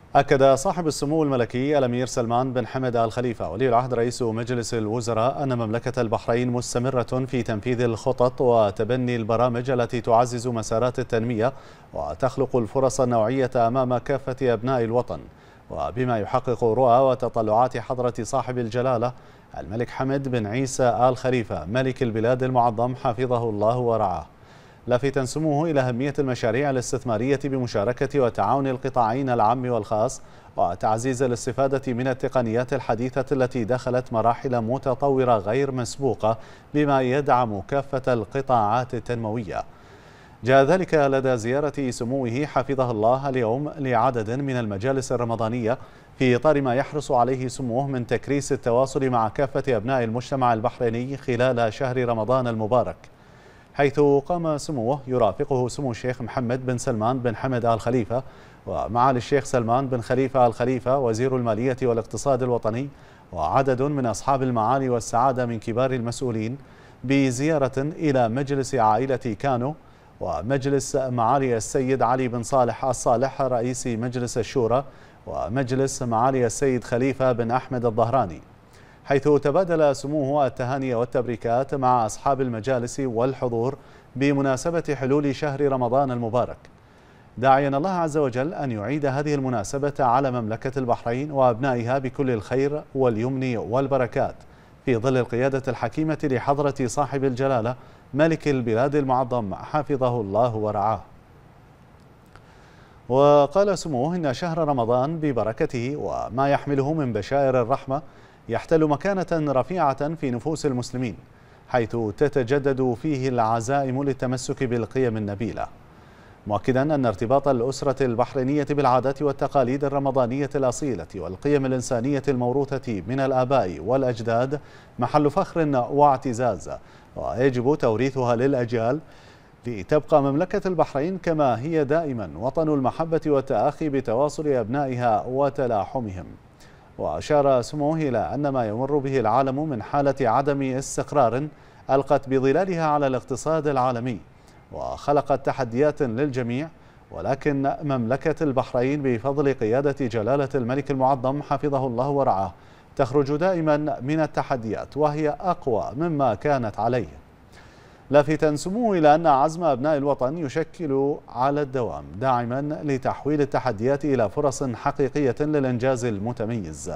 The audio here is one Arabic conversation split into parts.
أكد صاحب السمو الملكي الأمير سلمان بن حمد آل خليفة ولي العهد رئيس مجلس الوزراء أن مملكة البحرين مستمرة في تنفيذ الخطط وتبني البرامج التي تعزز مسارات التنمية وتخلق الفرص النوعية أمام كافة أبناء الوطن، وبما يحقق رؤى وتطلعات حضرة صاحب الجلالة الملك حمد بن عيسى آل خليفة ملك البلاد المعظم حفظه الله ورعاه، لافتا سموه إلى أهمية المشاريع الاستثمارية بمشاركة وتعاون القطاعين العام والخاص وتعزيز الاستفادة من التقنيات الحديثة التي دخلت مراحل متطورة غير مسبوقة بما يدعم كافة القطاعات التنموية. جاء ذلك لدى زيارة سموه حفظه الله اليوم لعدد من المجالس الرمضانية في إطار ما يحرص عليه سموه من تكريس التواصل مع كافة أبناء المجتمع البحريني خلال شهر رمضان المبارك، حيث قام سموه يرافقه سمو الشيخ محمد بن سلمان بن حمد آل خليفة ومعالي الشيخ سلمان بن خليفة آل خليفة وزير المالية والاقتصاد الوطني وعدد من أصحاب المعالي والسعادة من كبار المسؤولين بزيارة إلى مجلس عائلة كانو ومجلس معالي السيد علي بن صالح الصالح رئيس مجلس الشورى ومجلس معالي السيد خليفة بن أحمد الظهراني، حيث تبادل سموه التهاني والتبريكات مع أصحاب المجالس والحضور بمناسبة حلول شهر رمضان المبارك، داعيا الله عز وجل أن يعيد هذه المناسبة على مملكة البحرين وأبنائها بكل الخير واليمن والبركات في ظل القيادة الحكيمة لحضرة صاحب الجلالة ملك البلاد المعظم حفظه الله ورعاه. وقال سموه إن شهر رمضان ببركته وما يحمله من بشائر الرحمة يحتل مكانة رفيعة في نفوس المسلمين، حيث تتجدد فيه العزائم للتمسك بالقيم النبيلة، مؤكدا أن ارتباط الأسرة البحرينية بالعادات والتقاليد الرمضانية الأصيلة والقيم الإنسانية الموروثة من الآباء والأجداد محل فخر واعتزاز، ويجب توريثها للأجيال لتبقى مملكة البحرين كما هي دائما وطن المحبة والتآخي بتواصل أبنائها وتلاحمهم. وأشار سموه إلى أن ما يمر به العالم من حالة عدم استقرار ألقت بظلالها على الاقتصاد العالمي وخلقت تحديات للجميع، ولكن مملكة البحرين بفضل قيادة جلالة الملك المعظم حفظه الله ورعاه تخرج دائما من التحديات وهي أقوى مما كانت عليه، لافتا سموه إلى أن عزم أبناء الوطن يشكل على الدوام داعما لتحويل التحديات إلى فرص حقيقية للإنجاز المتميز.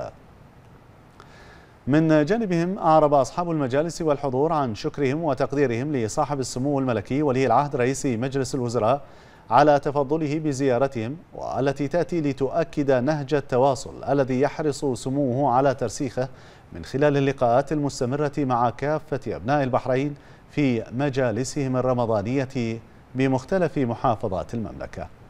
من جانبهم أعرب أصحاب المجالس والحضور عن شكرهم وتقديرهم لصاحب السمو الملكي ولي العهد رئيس مجلس الوزراء على تفضله بزيارتهم، والتي تأتي لتؤكد نهج التواصل الذي يحرص سموه على ترسيخه من خلال اللقاءات المستمرة مع كافة أبناء البحرين في مجالسهم الرمضانية بمختلف محافظات المملكة.